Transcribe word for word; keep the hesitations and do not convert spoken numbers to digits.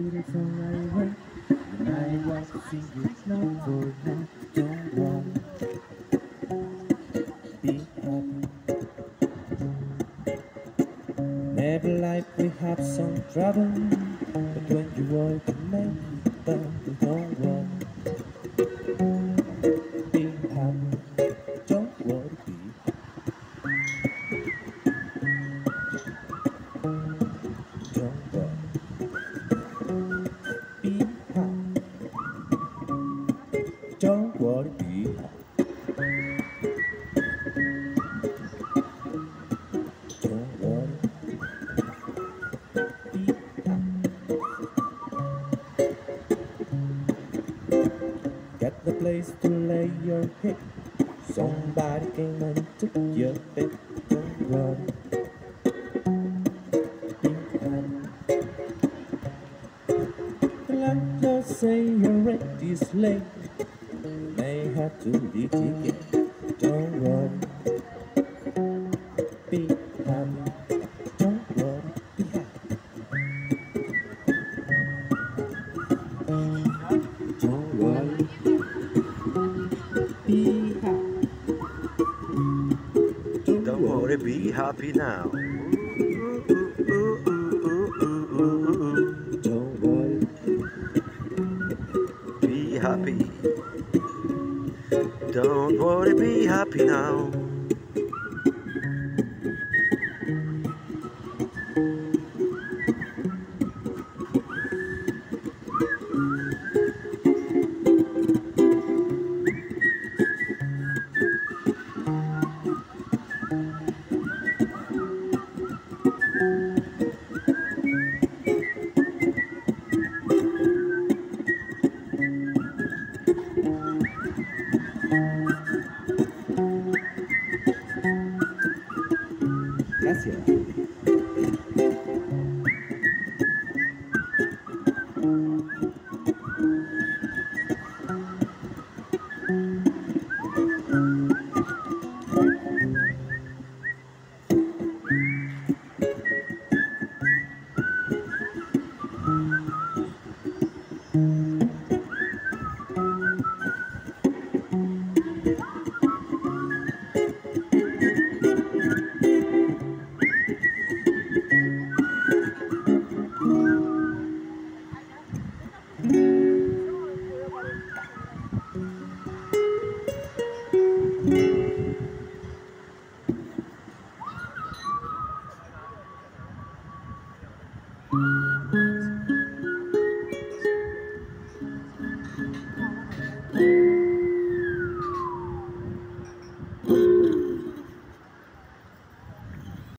beautiful I went when I was singing not for now. Don't worry, be happy. Never life we have some trouble, but when you work to make it better, don't worry, be happy. Don't worry, be happy. Don't worry, be happy. Don't worry, be happy. Don't worry, be happy. Get the place to lay your head. Somebody came and took your bed. Don't worry, be happy. The landlord say your rent is late. May have to litigate. Don't worry, be happy. Don't worry, be happy. Don't worry, be happy. Don't, Don't worry, worry, be happy now. Ooh, ooh, ooh, ooh, ooh, ooh, ooh. don't worry, Be happy. Don't worry, be happy now. gracias.